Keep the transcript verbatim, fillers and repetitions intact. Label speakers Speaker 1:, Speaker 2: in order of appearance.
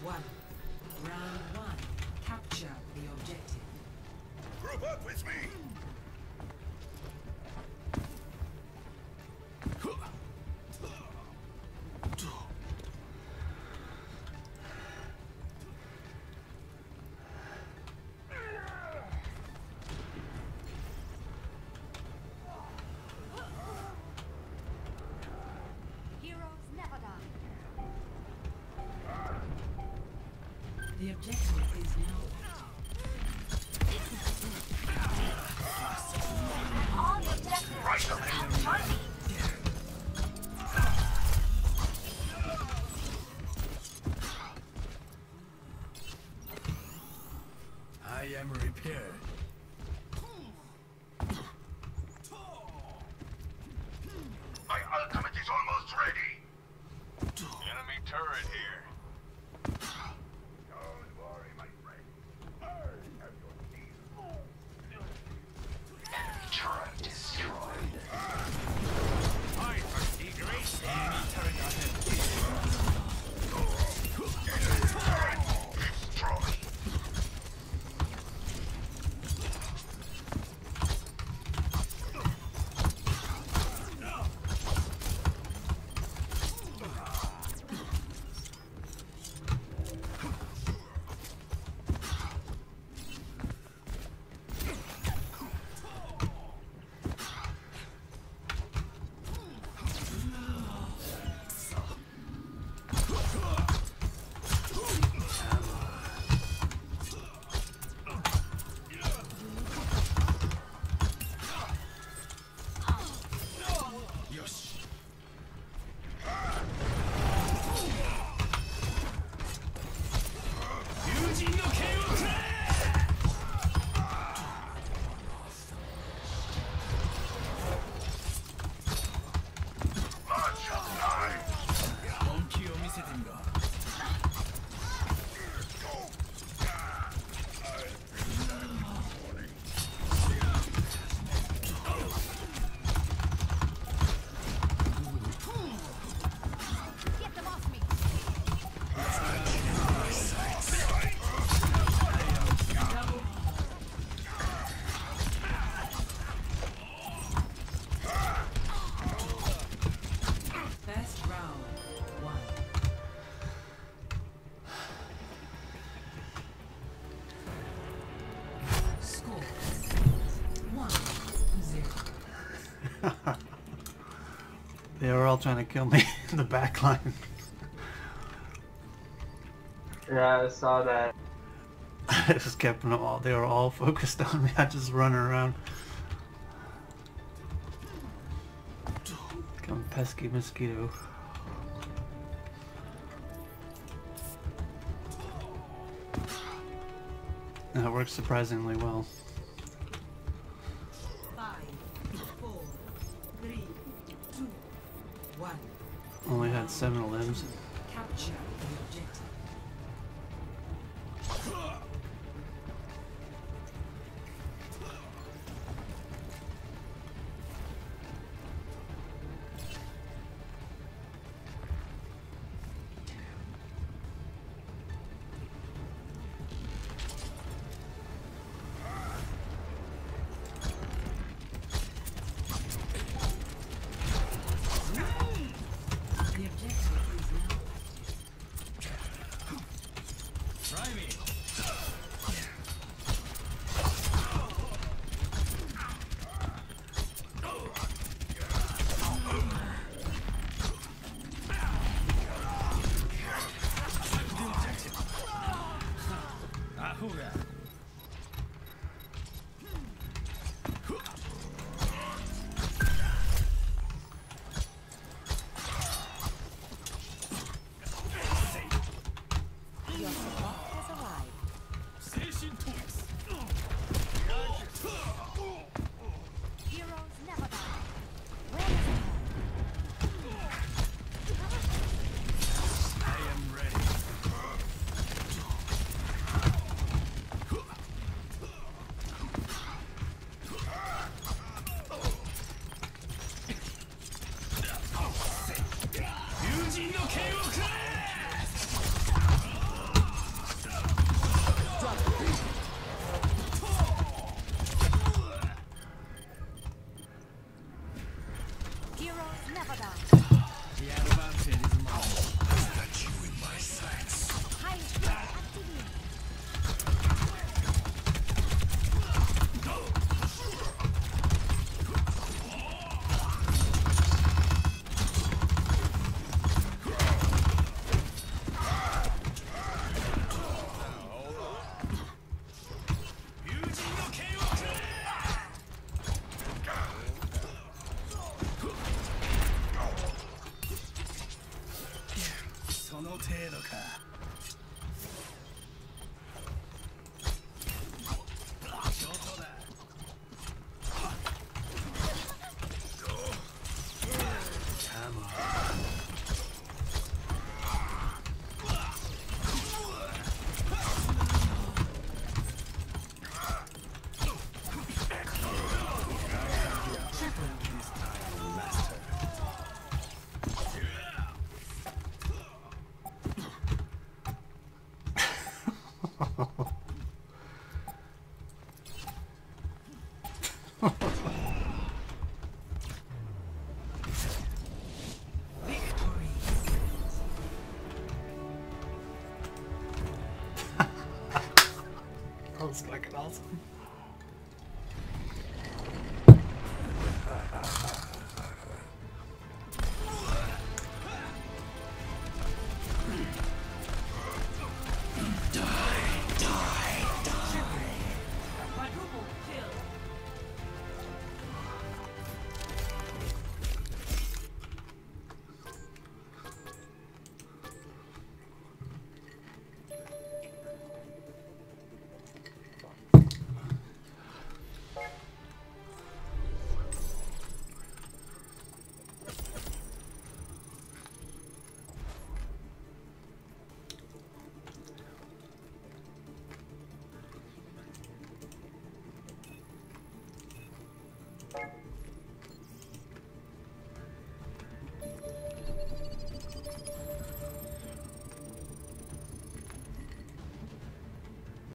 Speaker 1: One. Round one. Capture the objective.
Speaker 2: Group up with me!
Speaker 1: The objective is now
Speaker 3: All the objectives
Speaker 2: Right on.
Speaker 3: come join me.
Speaker 2: I am repaired. My ultimate is almost ready. Enemy turret here. Don't worry, my friend. I have your team. Enemy turret destroyed. I foresee grace. Enemy turret ahead. Enemy turret destroyed.
Speaker 1: best round one. Score one zero.
Speaker 4: They were all trying to kill me in the back line.
Speaker 5: Yeah, I saw that.
Speaker 4: I just kept them all. They were all focused on me. I just running around. Come pesky mosquito. That works surprisingly well.
Speaker 1: Five, four, three, two, one.
Speaker 4: Only had seven limbs.
Speaker 1: Capture the objective. The objective is now
Speaker 2: Try me.
Speaker 3: Your support has arrived. Heroes never die. Where is it?
Speaker 2: I am ready. Yujin no Ken wo kure!
Speaker 6: looks fucking awesome.